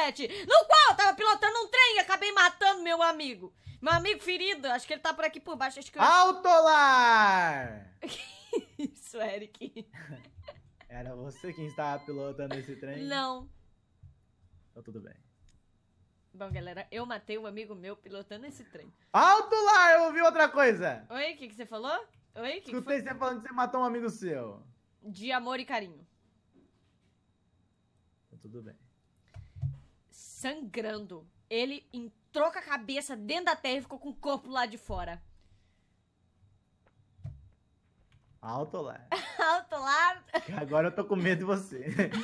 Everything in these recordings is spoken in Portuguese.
Mofaflete, no qual eu tava pilotando um trem e acabei matando meu amigo. Meu amigo ferido, acho que ele tá por aqui por baixo. Acho que Autolar! Isso, Eric. Era você quem estava pilotando esse trem? Não. Então tudo bem. Bom, galera, eu matei um amigo meu pilotando esse trem. Autolar, eu ouvi outra coisa! Oi, o que você falou? Oi, o que Escutei foi? você falando que você matou um amigo seu. De amor e carinho. Então tudo bem. Sangrando. Ele entrou com a cabeça dentro da terra e ficou com o corpo lá de fora. Autolar. Autolar. Agora eu tô com medo de você.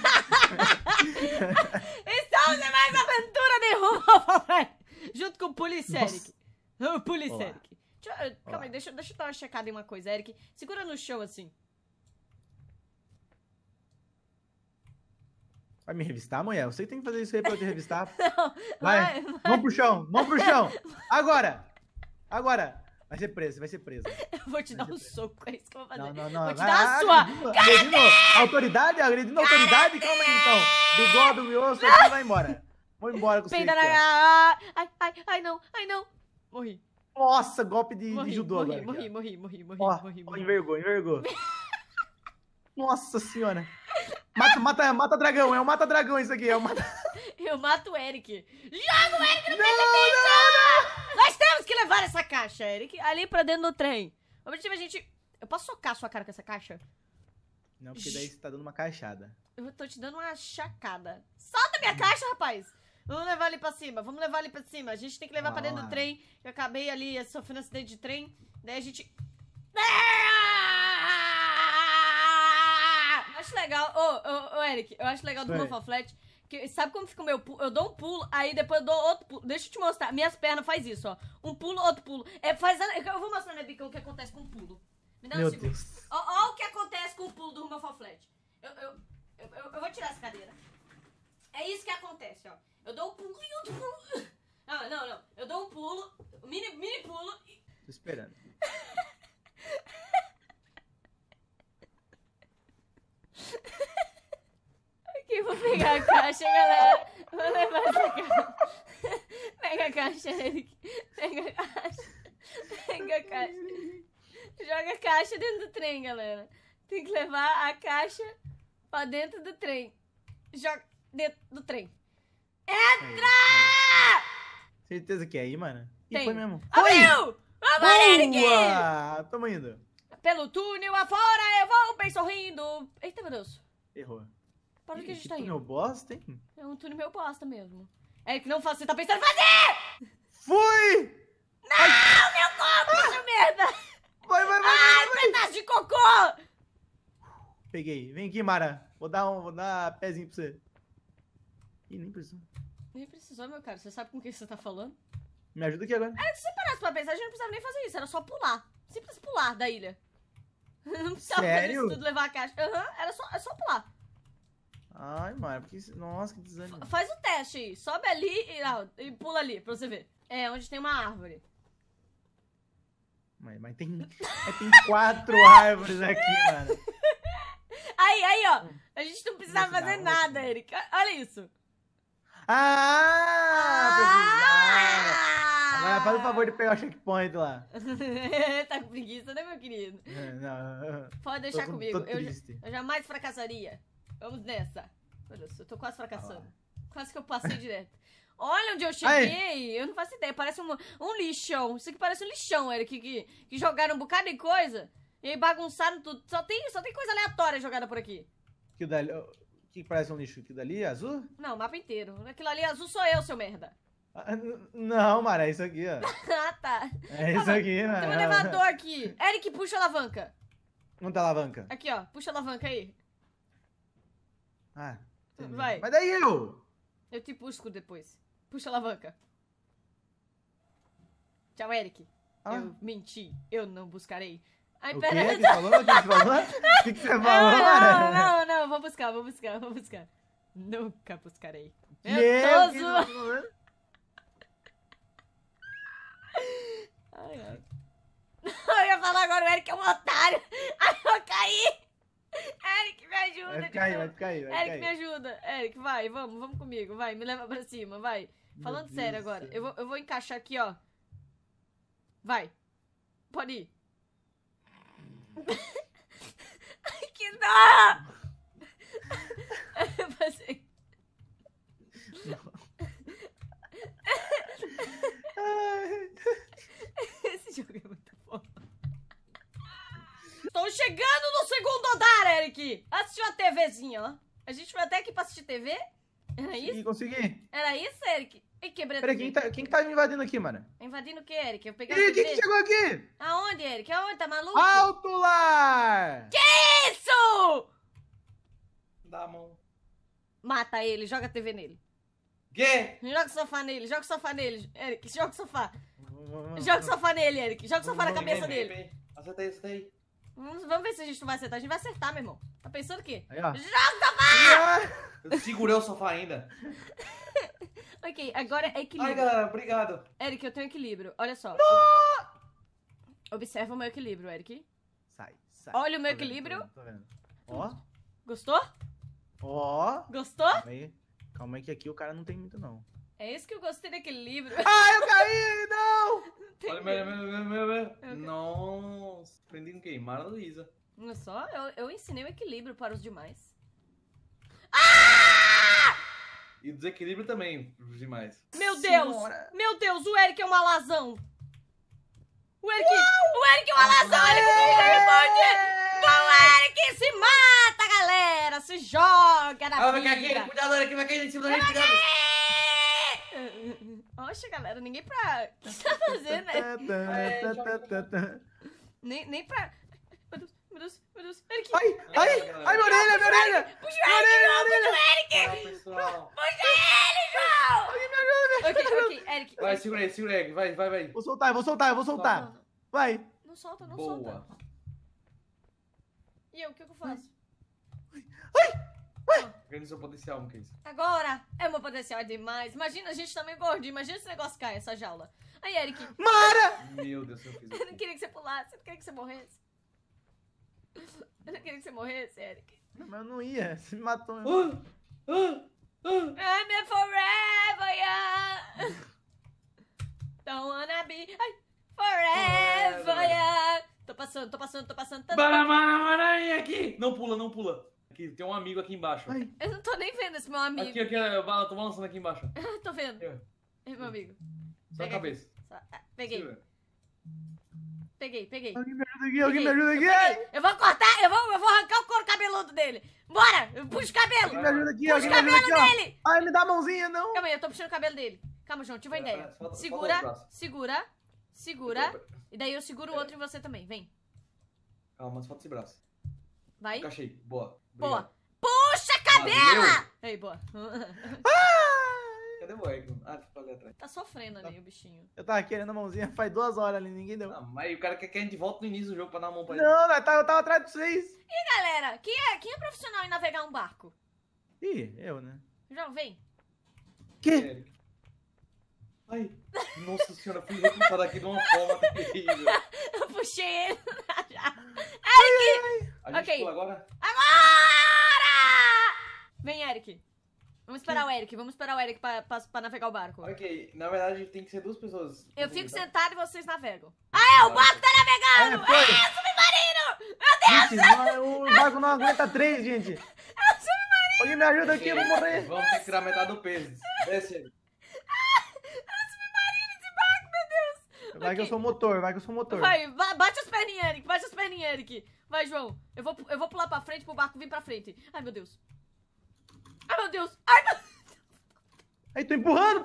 Estamos em mais aventura de Rumo junto com o Police Nossa. Eric. O Police Olá. Eric. Calma aí, deixa eu dar uma checada em uma coisa, Eric. Segura no chão assim. Vai me revistar, mulher? Você que tem que fazer isso aí pra eu te revistar. Não, Vai, mão pro chão, mão pro chão. Agora, agora. Vai ser preso, vai ser preso. Eu vou te dar um soco, é isso que eu vou fazer. Não. Vou te dar a sua. Agredindo autoridade, agredindo autoridade. Calma aí, então. Bigode, o osso aqui, vai embora. Vou embora com você Peida aqui, ó. na... Ai, não. Morri. Nossa, golpe de Morri, judô morri, agora. morri, aqui, morri, morri, morri, ó. morri, Ó, morri. envergou. Nossa senhora. Mata dragão, é o mata dragão isso aqui, é o mata... Eu mato o Eric. Joga o Eric no precipício! Nós temos que levar essa caixa, Eric, ali pra dentro do trem. O objetivo é a gente... Eu posso socar a sua cara com essa caixa? Não, porque daí você tá dando uma caixada. Eu tô te dando uma chacada. Solta minha caixa, rapaz! Vamos levar ali pra cima, A gente tem que levar pra dentro do trem. Eu acabei ali sofrendo acidente de trem. Daí a gente... Acho legal, ô Eric, eu acho legal do Oi. Mofaflete, que sabe como fica o meu pulo? Eu dou um pulo, aí depois eu dou outro pulo. Deixa eu te mostrar, minhas pernas faz isso, ó. Um pulo, outro pulo. Eu vou mostrar na bica o que acontece com o pulo. Me dá um Meu segundo. Deus. Ó o que acontece com o pulo do Mofaflete. Eu vou tirar essa cadeira. É isso que acontece, ó. Eu dou um pulo e outro pulo. Não. Eu dou um pulo, mini pulo e... Tô esperando. Aqui, vou pegar a caixa, galera. Vou levar essa caixa. Pega a caixa, Eric. Pega a caixa. Joga a caixa dentro do trem, galera. Tem que levar a caixa pra dentro do trem. Joga dentro do trem. Entra! Certeza que é aí, mano? E Tem. foi mesmo. Abriu! Vamos, Eric! Boa! Tamo indo. Pelo túnel afora eu vou bem sorrindo. Eita, meu Deus. Errou. Para onde que a gente tá Meu indo? bosta, hein? É um túnel meio bosta mesmo. Eric, não faça o que você tá pensando em fazer! Fui! Não, meu copo, seu merda! Vai. Ai, pedaço de cocô! Peguei. Vem aqui, Mara. Vou dar pezinho pra você. Ih, nem precisou. Nem precisou, meu cara. Você sabe com quem você tá falando? Me ajuda aqui agora. Se você parasse pra pensar, a gente não precisava nem fazer isso. Era só pular. Simples pular da ilha. Não precisava fazer Sério? isso tudo, levar a caixa. Aham, é só pular. Ai, Mara, porque... Nossa, que desânimo. Faz o teste aí. Sobe ali e pula ali, pra você ver. É, onde tem uma árvore. Mas tem 4 árvores aqui, mano. Aí, ó. A gente não precisava Vou te dar, fazer vou te nada, dar. Eric. Olha isso. Precisava. Agora faz o favor de pegar o checkpoint lá. Tá com preguiça, né, meu querido? Não. Pode deixar Tô comigo. triste. Eu jamais fracassaria. Vamos nessa. Meu Deus, eu tô quase fracassando. Quase que eu passei direto. Olha onde eu cheguei. Eu não faço ideia. Parece um lixão. Isso aqui parece um lixão, Eric. Que jogaram um bocado de coisa. E aí bagunçaram tudo. Só tem coisa aleatória jogada por aqui. Que dali... Que parece um lixo? Que dali é azul? Não, o mapa inteiro. Aquilo ali azul sou eu, seu merda. Não, Mara, é isso aqui, ó. Ah, tá. É isso aqui, mano. Tem um elevador aqui. Eric, puxa a alavanca. Onde tá a alavanca? Aqui, ó. Puxa a alavanca aí. Ah, entendi. Vai. Mas daí eu! Eu te busco depois. Puxa a alavanca. Tchau, Eric. Ah. Eu menti. Eu não buscarei. Ai, O pera. quê? O que você falou? O que você falou? O que você falou, Mara? Não. Vou buscar. Nunca buscarei. Que? Eu tô O que você zoando. falou? Ai. Eu ia falar agora, o Eric é um otário. Ai, eu caí. Eric, me ajuda. Vai cair, vai cair, vai Eric, me cair. ajuda. Eric, vai, vamos comigo, vai, me leva pra cima, vai. Falando Meu sério Deus agora, do céu. eu vou encaixar aqui, ó. Vai. Pode ir. Ai, que dó! Eu passei. Ai. Esse jogo é muito bom. Estou chegando no segundo andar, Eric! Assistiu a TVzinha, ó. A gente foi até aqui pra assistir TV? Era isso? Consegui. Era isso, Eric? Ei, quebrei a Peraí, TV. quem que tá me invadindo aqui, mano? Invadindo o que, Eric? Eu peguei Ih, a quem TV. que chegou aqui? Aonde, Eric? Aonde? Tá maluco? Alto lá! Isso! Dá a mão. Mata ele, joga a TV nele. Quê? Joga o sofá nele, joga o sofá nele, Eric. Joga o sofá. Joga o sofá nele, Eric. Joga o sofá na cabeça dele. Acerta aí, acerta aí. Vamos ver se a gente não vai acertar. A gente vai acertar, meu irmão. Tá pensando o quê? Aí, ó. Joga o sofá! Eu segurei o sofá ainda. Ok, agora é Ai, equilíbrio. galera, obrigado. Eric, eu tenho equilíbrio. Olha só. Observa o meu equilíbrio, Eric. Sai, sai. Olha o meu Tô vendo, equilíbrio. tô vendo. Ó, Gostou? ó. Gostou? Calma aí que aqui o cara não tem muito, não. É isso que eu gostei do equilíbrio. Ai, eu caí! Não! Olha, meu. Nossa, aprendi com quem? Mara Luísa. Olha só, eu ensinei o equilíbrio para os demais. E o desequilíbrio também, os demais. Meu Deus! Senhora. Meu Deus, o Eric é uma alazão! O Eric é uma alazão! Eric não responde! O Eric se mata, galera! Se joga na Vai cair aqui, vida! cuidado, Eric, vai cair em cima da gente, cuidado. Oxe, galera, ninguém pra... O que você tá fazendo, né? Nem pra... Meu Deus, Eric! Ai, ai, minha orelha, minha orelha! Puxa o Eric, João! Puxa o Eric! Ah, pessoal. Puxa ele, João! Ok, Eric. Vai, segura aí, Eric. Vai. Vou soltar, eu vou soltar. Não, Vai. não solta, não Boa. solta. E eu, o que eu faço? Grande seu potencial, Muquês. Agora, é meu potencial é demais. Imagina, a gente tá meio gordinho. Imagina esse negócio cai, essa jaula. Aí, Eric, Mara! Meu Deus, eu fiz eu não aqui. queria que você pulasse. Eu não queria que você morresse. Eu não queria que você morresse, Eric. Mas eu não ia, você me matou. I'm a forever young. Don't wanna be forever young. Tô passando. Baramaranha aqui! Não pula. Aqui, tem um amigo aqui embaixo. Ai, Eu não tô nem vendo esse meu amigo. Aqui, eu tô balançando aqui embaixo. Tô vendo. Aqui, ó. É meu amigo. Só a Pega cabeça. Peguei. Segura. Peguei. alguém me ajuda aqui, alguém me ajuda aqui. Ai, Eu vou cortar, eu vou arrancar o couro cabeludo dele. Bora! Puxa o cabelo! alguém me ajuda aqui, Puxa alguém o me ajuda cabelo aqui, ó. dele! Ai, me dá a mãozinha, não. Calma aí, eu tô puxando o cabelo dele. Calma, João, tive uma Pera, ideia. pera, falta os Segura. braços. E daí eu seguro o outro em você também. Vem. Calma, mas falta esse braço. Vai. Encaixei. Boa. Boa. Obrigado. Puxa a cabela! Valeu. Aí, boa. Cadê o Eric? Ah, ficou ali atrás. Tá sofrendo ali o bichinho. Eu tava querendo a mãozinha faz 2 horas ali, ninguém deu. Ah, mas o cara quer que a gente volte no início do jogo pra dar a mão pra ele. Não, eu tava atrás de vocês. E galera, quem é profissional em navegar um barco? Ih, eu, né? João, vem. Que? Eric. Ai, nossa senhora, fui recrutado aqui de uma forma terrível. Eu puxei ele. A gente Ok. pula agora? Agora! Vem, Eric. Vamos esperar o Eric pra navegar o barco. Ok, na verdade tem que ser 2 pessoas. Eu fico Tá? sentado e vocês navegam. Ah, o barco tá navegando! Foi. Submarino! Gente, o barco não aguenta 3, gente. Alguém me ajuda aqui, eu vou morrer. Vamos ter que tirar metade do peso. Desce ele. Vai que eu sou motor, vai que eu sou motor. Vai, bate as perninhas, Eric. Bate as perninhas, Eric. Vai, João. Eu vou pular pra frente pro barco vir pra frente. Ai, meu Deus. Ai, meu Deus. Ai, meu... Aí, tô empurrando.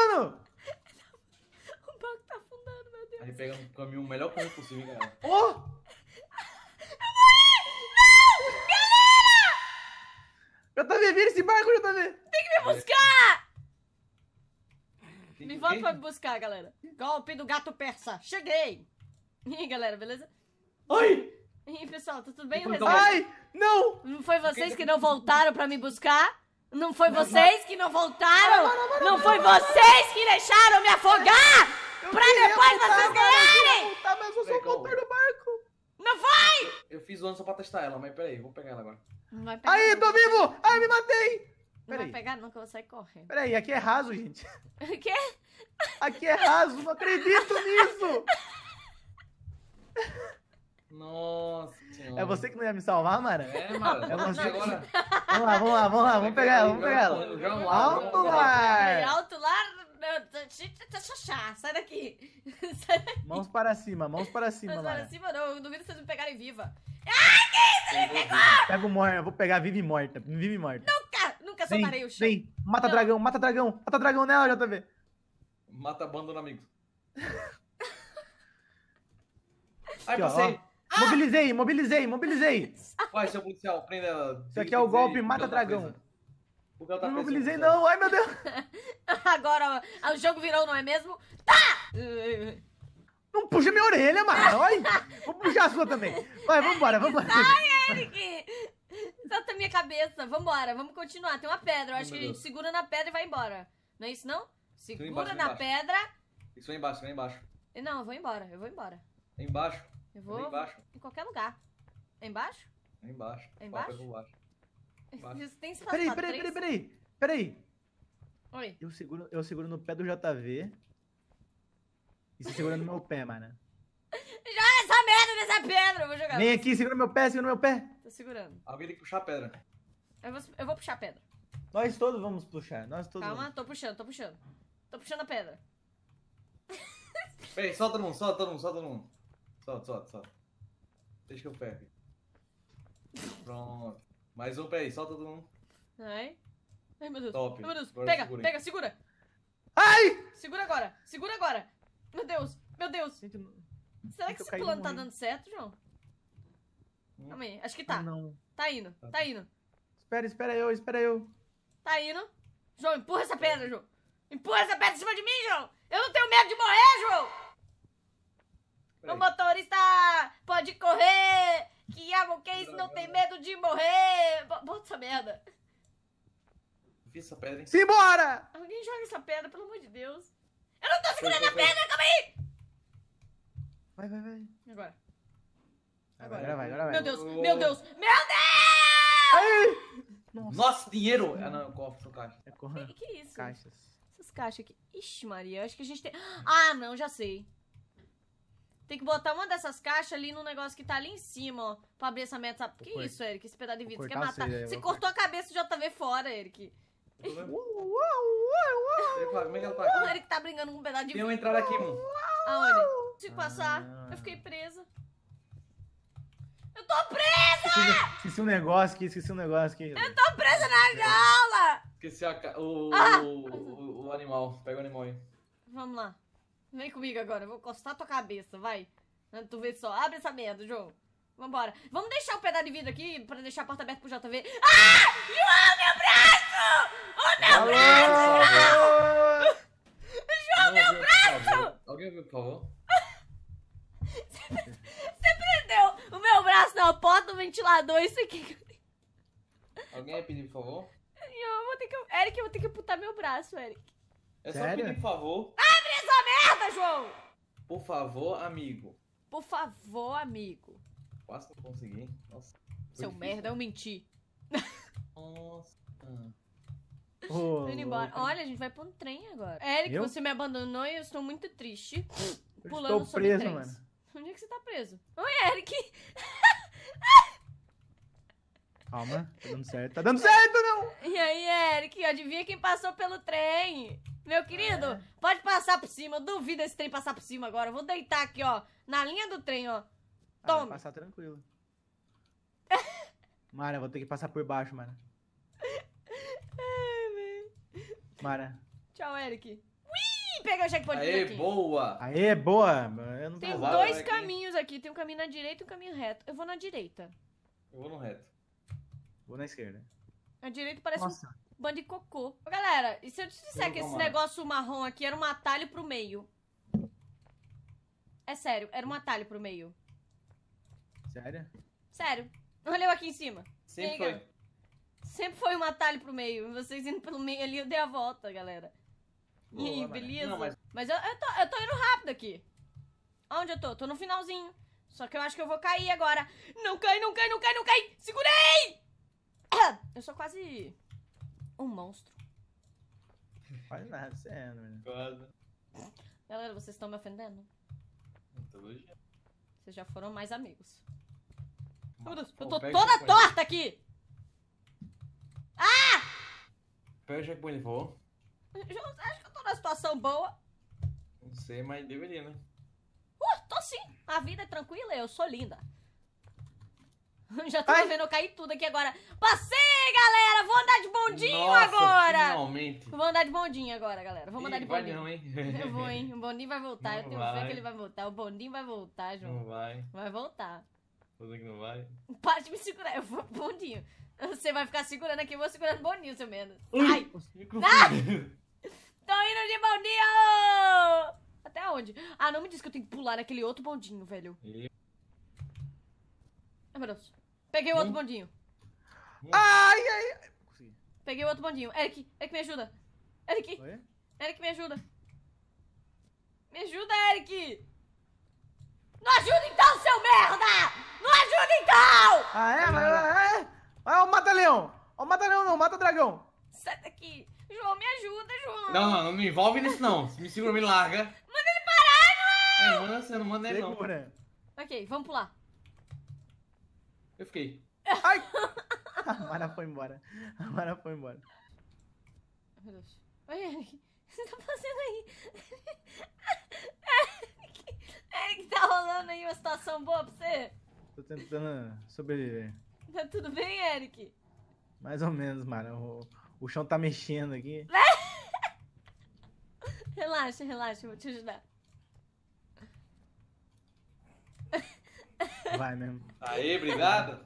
O barco tá afundando, meu Deus. Aí pega um caminho, o melhor caminho possível, galera. Ó! JV, vira esse barco, JV. Tem que me buscar. Tem Me que- volta pra me buscar, galera. Golpe do gato persa. Cheguei. E aí, galera, beleza? Ai! E aí, pessoal, tá tudo bem? Então, Ai, não. Não foi vocês que não voltaram pra me buscar? Não foi vocês que não voltaram? Não foi vocês que deixaram me afogar? Eu Pra queria depois voltar, vocês mano, eu queria ganharem! voltar, mas eu sou o Legal. motor do barco. Não foi? Eu fiz o ano só pra testar ela, mas peraí, vou pegar ela agora. Não vai pegar. Aí, não. tô vivo! Ai, me matei! Não vai Peraí. pegar não, que eu vou sair correndo. Peraí, aqui é raso, gente. O quê? Aqui é raso, não acredito nisso! Nossa senhora. É você que não ia me salvar, Mara? É, mano. É você. Agora. Vamos lá, vamos pegar ela, vamos pegar ela. Alto Peraí, lá! alto lá. Sai daqui. Sai daqui. Mãos para cima, Mas Mara. para cima não, eu duvido vocês me pegarem viva. Pega o morto, eu vou pegar viva e morta. Viva e morta. Nunca Vem, soltarei o chão. vem. Mata Não. dragão, mata dragão. Mata dragão nela, JV. Mata abandono, amigo. Ai, Aqui, ó, passei. Mobilizei. Vai, seu policial, prenda ela. Isso aqui é o golpe Mata Dragão. Porque ela tá Não presa, mobilizei policial. não, ai meu Deus. Agora o jogo virou, não é mesmo? Tá! Não puxa minha orelha, mano. Ai, vou puxar a sua também. Vai, vambora. Eric! Solta minha cabeça. Vambora, vamos continuar. Tem uma pedra. Eu acho que a gente segura na pedra e vai embora. Não é isso, não? Segura embaixo, na embaixo. pedra. Isso vai embaixo, vai embaixo. Não, eu vou embora. É embaixo. Eu É vou embaixo. em qualquer lugar. É embaixo? É embaixo. É embaixo? Vai pra baixo. Embaixo. Isso tem espaço pra três? Peraí. Oi. Eu seguro no pé do JV. E você segura no meu pé, mano. Essa merda dessa pedra! Eu vou jogar. Vem aqui, segura no meu pé. Tô segurando. Alguém tem que puxar a pedra. Eu vou puxar a pedra. Nós todos vamos puxar, Calma, vamos. tô puxando. Tô puxando a pedra. Peraí, solta todo mundo. Solta. Deixa que eu pego. Pronto. Mais um, peraí, solta todo mundo. Ai, meu Deus. Top. Ai, meu Deus. Agora Pega, segura. segura. Ai! Segura agora. Meu Deus. Gente, Será que eu esse caí plano tá morrendo. dando certo, João? Calma aí, acho que tá. Não. Tá indo. Espera eu. Tá indo. João, empurra essa pedra, João. Empurra essa pedra em cima de mim, João. Eu não tenho medo de morrer, João. O Peraí. motorista pode correr. Que amo case não tem medo de morrer. Bota essa merda. Fiz essa pedra, hein? Simbora! Alguém joga essa pedra, pelo amor de Deus. Eu não tô segurando a pedra, calma aí. Vai. Agora. Agora vai. Meu Deus. Ai! Nossa, dinheiro! Ah, não, eu cofre, sou caixa. É corra. Que é isso? Caixas. Essas caixas aqui. Ixi, Maria, acho que a gente tem... Ah, não, já sei. Tem que botar uma dessas caixas ali no negócio que tá ali em cima, ó. Pra abrir essa meta. Sabe? Que isso, Eric? Esse pedaço de vidro. Você quer cortar matar? você, Você eu cortou a cabeça do JV fora, Eric. Eu tô vendo. Uau. Ele fala, como é que ela tá O aqui? Eric tá brincando com um pedaço de Tem vidro. uma entrada aqui, mano. Aonde? Não consigo passar. Ah. Eu fiquei presa. Eu tô presa! Esqueci um negócio aqui. Tô presa na jaula! Esqueci o animal. Pega o animal aí. Vamos lá. Vem comigo agora. Eu vou encostar tua cabeça, vai. Tu vê só. Abre essa merda, João. Vambora. Vamos deixar o pedaço de vidro aqui pra deixar a porta aberta pro JV. Ah! João, meu braço! O meu braço! João, meu braço! Alguém viu, por favor? Você prendeu o meu braço na porta do ventilador. Isso aqui. Alguém ia pedir, por favor? Eu vou ter que... Eric, eu vou ter que amputar meu braço, Eric. É só Sério? pedir, por favor. Abre essa merda, João! Por favor, amigo. Por favor, amigo. Quase não consegui. Nossa. Foi Seu difícil, merda, eu menti. Nossa. Ô, Tô indo embora. louco. Olha, a gente vai pra um trem agora. Eric, Eu? você me abandonou e eu estou muito triste. Eu Pulando estou sobre preso, trens. mano. Onde é que você tá preso? Oi, Eric! Calma, tá dando certo, não! E aí, Eric? Adivinha quem passou pelo trem? Meu querido, É. pode passar por cima. Eu duvido esse trem passar por cima agora. Eu vou deitar aqui, ó, na linha do trem, ó. Vai Tome. passar tranquilo. Mara, eu vou ter que passar por baixo, Mara. Mara. Tchau, Eric. Ui, pega o checkpoint Aê, aqui. boa! Aê, boa! Eu não Tem tô... Vai, dois vai aqui. caminhos aqui. Tem um caminho na direita e um caminho reto. Eu vou na direita. Eu vou no reto. Vou na esquerda. A direita parece Nossa. um bando de cocô. Ô, galera, e se eu te disser Eu que vou esse lá. negócio marrom aqui era um atalho pro meio? É sério, era um atalho pro meio. Sério? Sério. Olha eu aqui em cima. Sempre E aí, foi. Sempre foi um atalho pro meio. Vocês indo pelo meio ali, eu dei a volta, galera. E aí, Boa, beleza? Não, mas- Mas eu tô indo rápido aqui. Onde eu tô? Tô no finalzinho. Só que eu acho que eu vou cair agora. Não cai, não cai, não cai, não cai. Segurei! Eu sou quase um monstro. Faz nada, você é, né? Quase. Galera, vocês estão me ofendendo? Todo dia. Vocês já foram mais amigos. Meu Deus, eu Pô, tô pega toda o checkpoint. torta aqui! Pega o checkpoint, por favor. Eu acho que eu tô numa situação boa. Não sei, mas deveria, né? Tô sim. A vida é tranquila, eu sou linda. Já tô Ai. vendo eu cair tudo aqui agora. Passei, galera! Vou andar de bondinho Nossa, agora! finalmente. Vou andar de bondinho agora, galera. Vamos andar de Vai bondinho. não, hein? Eu vou, hein? O bondinho vai voltar. Eu Não tenho fé vai. que ele vai voltar. O bondinho vai voltar, Não João. vai. Vai voltar. Tudo que não vai. Para de me segurar. Eu vou pro bondinho. Você vai ficar segurando aqui, eu vou segurando o bondinho, seu menos. Ui. Ai! Microfone. Tô indo de bondinho! Até onde? Ah, não me diz que eu tenho que pular naquele outro bondinho, velho. E- Ai, meu Deus. Peguei o outro bondinho. Ai, ai. Consegui. Peguei o outro bondinho. Eric, me ajuda. Eric, Oi? me ajuda. Me ajuda, Eric! Não ajuda então, seu merda! Não ajuda então! Ah, é? Ó, o mata-leão. Ó, o mata-leão não, mata-dragão. Sai daqui. João, me ajuda, João. Não me envolve nisso não. Se me segura, me larga. Manda ele parar, João! Manda você, não manda ele não. Segura. Ok, vamos pular. Eu fiquei. Ai. A Mara foi embora. A Mara foi embora. Meu Deus. Oi, Eric. O que você tá fazendo aí? Eric, tá rolando aí uma situação boa pra você? Tô tentando sobreviver. Tá tudo bem, Eric? Mais ou menos, Mara. O chão tá mexendo aqui. Relaxa, relaxa, eu vou te ajudar. Vai mesmo. Aê, obrigado.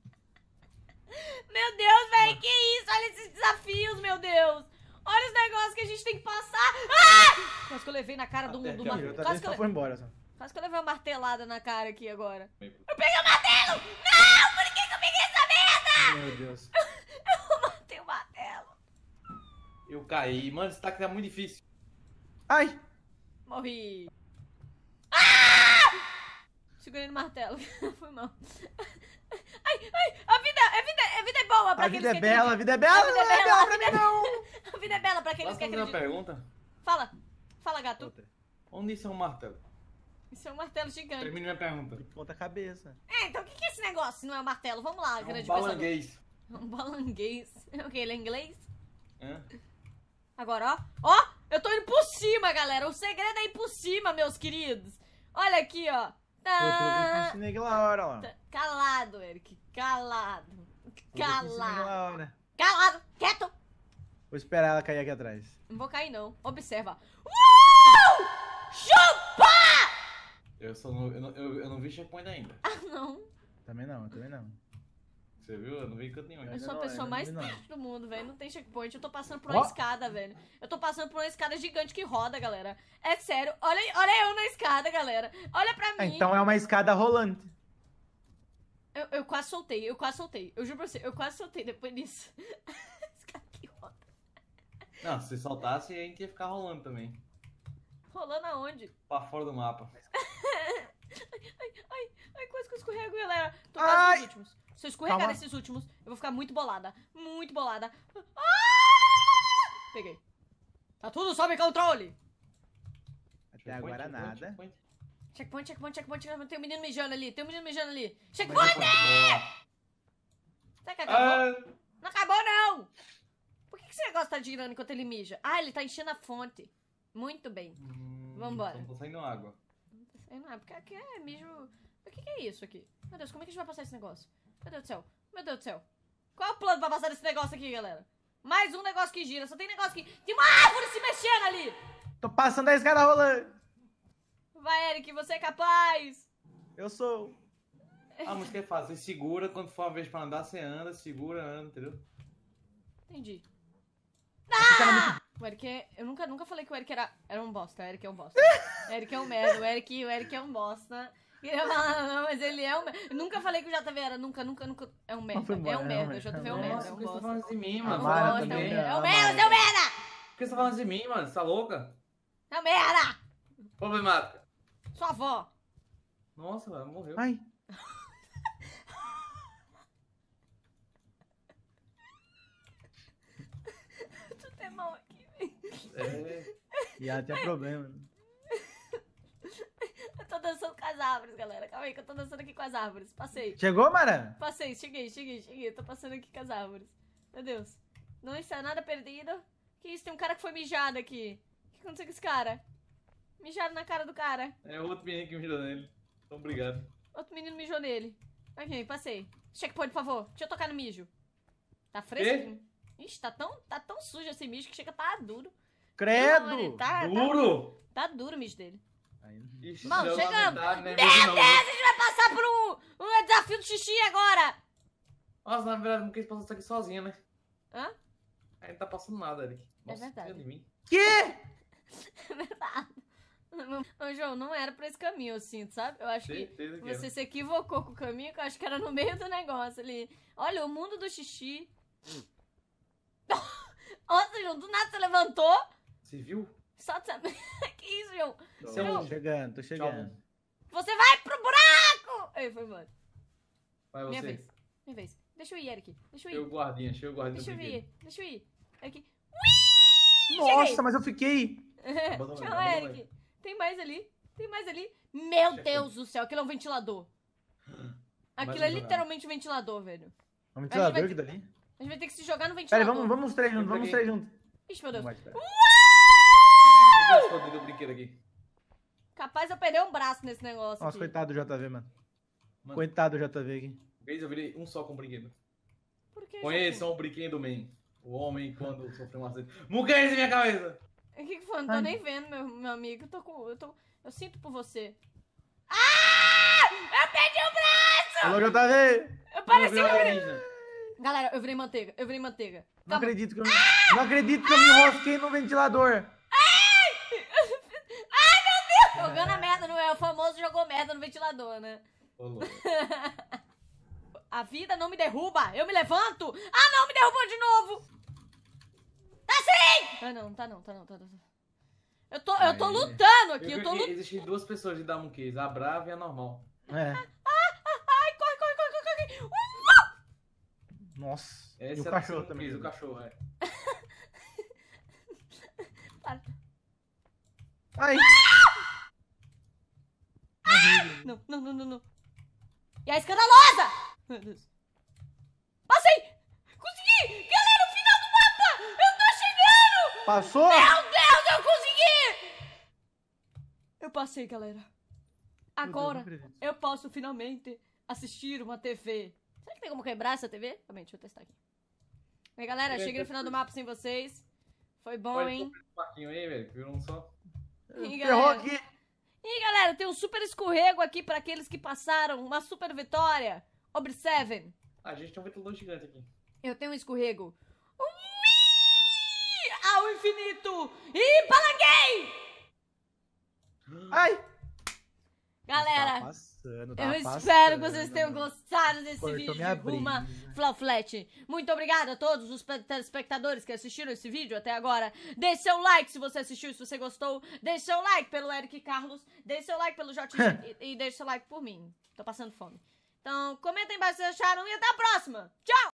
Meu Deus, velho, que isso? Olha esses desafios, meu Deus. Olha os negócios que a gente tem que passar. Ah! Quase que eu levei na cara do Até aqui, martelo. Outra Quase vez que eu só foi embora, só. Quase que eu levei uma martelada na cara aqui agora. Eu Eu peguei o martelo! Não! Por que eu peguei essa merda? Meu Deus. Eu matei o martelo. Eu caí. Mano, esse taco tá muito difícil. Ai. Morri. Ah! Segurei no martelo. Foi mal. Ai, a vida é boa pra A aqueles vida é que bela, a acreditam. vida é bela. A vida é Não é bela, bela a pra vida mim, é- não. A vida é bela pra aqueles Posso que fazer uma acreditam. pergunta? Fala. Fala, gato. Outra. Onde isso é um martelo? Isso é um martelo gigante. Termine minha pergunta. De ponta cabeça. Então o que é esse negócio se não é um martelo? Vamos lá, É grande um pensador. balanguês. Um balanguês. O que? Ele é inglês? Hã? Agora, ó. Ó, eu tô indo por cima, galera. O segredo é ir por cima, meus queridos. Olha aqui, ó. Foi o truque que eu Tá. ensinei aquela hora lá. Calado, Eric. Calado. Foi o que eu ensinei Calado. aquela hora. Calado. Quieto. Vou esperar ela cair aqui atrás. Não vou cair, não. Observa. Chupa! Eu não vi checkpoint ainda. Ah, não. Também não, também não. Você viu? Eu não vi canto nenhum Eu ainda. sou a não, pessoa ainda mais não. triste do mundo, velho. Não tem checkpoint. Eu tô passando por uma Ó. escada, velho. Eu tô passando por uma escada gigante que roda, galera. É sério. Olha eu na escada, galera. Olha pra Ah, mim. então é uma escada rolante. Eu quase soltei. Eu juro pra você. Eu quase soltei depois disso. Escada que roda. Não, se soltasse, a gente ia ficar rolando também. Rolando aonde? Pra fora do mapa. Ai, quase que eu escorrego, galera. Tô quase Ai. nos últimos. Se eu escorregar Calma. nesses últimos, eu vou ficar muito bolada. Muito bolada. Ah! Peguei. Tá tudo sob controle. Até agora nada. Checkpoint. Checkpoint. Tem um menino mijando ali. Checkpoint! Boa. Será que acabou? Ah, Não acabou, não! Por que esse negócio tá girando enquanto ele mija? Ah, ele tá enchendo a fonte. Muito bem. Vambora. Só tá saindo água. Sei não, porque aqui é mijo... O que é isso aqui? Meu Deus, como é que a gente vai passar esse negócio? Meu Deus do céu. Meu Deus do céu. Qual é o plano pra passar esse negócio aqui, galera? Mais um negócio que gira. Só tem negócio que... Tem uma árvore se mexendo ali! Tô passando a escada rolante. Vai, Eric, você é capaz! Eu sou. Ah, mas que é fácil. Você segura, quando for uma vez pra andar, você anda, segura, anda, entendeu? Entendi. Esse cara é muito- O Eric é... Eu nunca falei que o Eric era um bosta. O Eric é um bosta. O Eric é um merda. O Eric é um bosta. Queria falar, não, mas ele é um merda. Eu nunca falei que o JV era. Nunca. É um merda. foi embora, É um merda. O é um JV é um merda. merda. Nossa, É um por que você tá bosta. falando de mim, É um mano? Amara bosta. também, É um Amara. merda. É um merda. Por que você tá falando de mim, mano? Você tá louca? É um merda. Problemática. Sua avó. Nossa, ela morreu. Ai. Tu tem mão aqui, velho. É. E ela tem problema. Eu tô dançando com as árvores, galera. Calma aí que eu tô dançando aqui com as árvores. Passei. Chegou, Mara? Passei, cheguei. Eu tô passando aqui com as árvores. Meu Deus. Não está nada perdido. Que isso? Tem um cara que foi mijado aqui. O que aconteceu com esse cara? Mijaram na cara do cara. É outro menino que mirou nele. Então, obrigado. Outro menino mijou nele. Ok, passei. Checkpoint, por favor. Deixa eu tocar no mijo. Tá fresco? Quê? Aqui? Ixi, tá tão sujo esse mijo que chega a tá duro. Credo! Não, ele tá Duro! Tá duro o mijo dele. Ixi, Bom, Deus, chegamos. na verdade, não é Meu mesmo, não. Deus, a gente vai passar por um desafio do xixi agora. Nossa, na verdade, não quis passar isso aqui sozinha, né? Hã? Aí não tá passando nada, Eric. Nossa, verdade. tira de mim. Que? É verdade. Ô, João, não era pra esse caminho, eu sinto, sabe? Eu acho que Certeza que você se equivocou com o caminho, que eu acho que era no meio do negócio ali. Olha, o mundo do xixi. Nossa, João, do nada você levantou. Você viu? Só de saber. Que isso, João? Você é Tô um... chegando, tô chegando. Tchau. Você vai pro buraco! Ei, foi embora. Vai Minha você. vez. Minha vez. Deixa eu ir, Eric. Deixa eu Chega ir. o guardinha, chega o guardinha. Deixa eu do brinquedo. ir. Deixa eu ir. Eric. Nossa, mas eu fiquei. Abandona Tchau, ele, abandona Eric. Tem mais ali. Meu Checa. Deus do céu, aquilo é um ventilador. Aquilo um é jogado. literalmente um ventilador, velho. É um ventilador vai- aqui dali? A gente vai ter que se jogar no Pera aí, ventilador. vamos os três juntos, Eu vamos os peguei. três juntos. Ixi, meu Deus. Não vai, pera. Vou esconder o brinquedo aqui. Capaz de eu perder um braço nesse negócio Nossa, aqui. coitado do JV, mano. Mano. Coitado do JV aqui. Vez eu virei um só com o brinquedo. Por que, Conheçam o brinquedo, man. O homem quando sofreu um acidente. Mulheres em minha cabeça! O que foi? Não tô Ai. nem vendo, meu amigo. Eu sinto por você. Ah! Eu perdi o braço! Alô, JV! Eu pareci... Não, alienígena. Galera, eu virei manteiga. Não Calma. acredito que eu não acredito que eu me enrosquei no ventilador. Jogando a merda, não é? O famoso jogou merda no ventilador, né? Ô, louco. A vida não me derruba, eu me levanto. Ah, não, me derrubou de novo. Tá sim! Ah, não, tá não. Eu tô Aê. lutando aqui, eu Eu tô vi que lutando. existem duas pessoas de Diamond Case, a brava e a normal. É. Ai, corre. Nossa. E Essa o é a cachorro Diamond também. Case, o cachorro, é. Para. Ai. Não. E a escandalosa! Meu Deus. Passei! Consegui! Galera, o final do mapa! Eu tô chegando! Passou? Meu Deus, eu consegui! Eu passei, galera. Agora, Meu Deus, não acredito. eu posso finalmente assistir uma TV. Será que tem como quebrar essa TV? Também, deixa eu testar aqui. Bem, galera, cheguei no final do mapa sem vocês. Foi bom, Olha hein? o parquinho aí, velho, que virou um só. Ih, Ferrou galera. aqui. E galera, tem um super escorrego aqui pra aqueles que passaram uma super vitória. Observem. A gente tem um ventilador gigante aqui. Eu tenho um escorrego. Ui! Ao infinito! E palanguei! Ai. Galera, Tá passando, eu espero passando, que vocês tenham mano. gostado desse Cortou vídeo minha de Ruma brisa. Flawflat. Muito obrigada a todos os telespectadores que assistiram esse vídeo até agora. Deixe seu like se você assistiu, se você gostou. Deixe seu like pelo Eric Carlos. Deixe seu like pelo Jotinho e deixe seu like por mim. Tô passando fome. Então, comenta aí embaixo se vocês acharam e até a próxima. Tchau!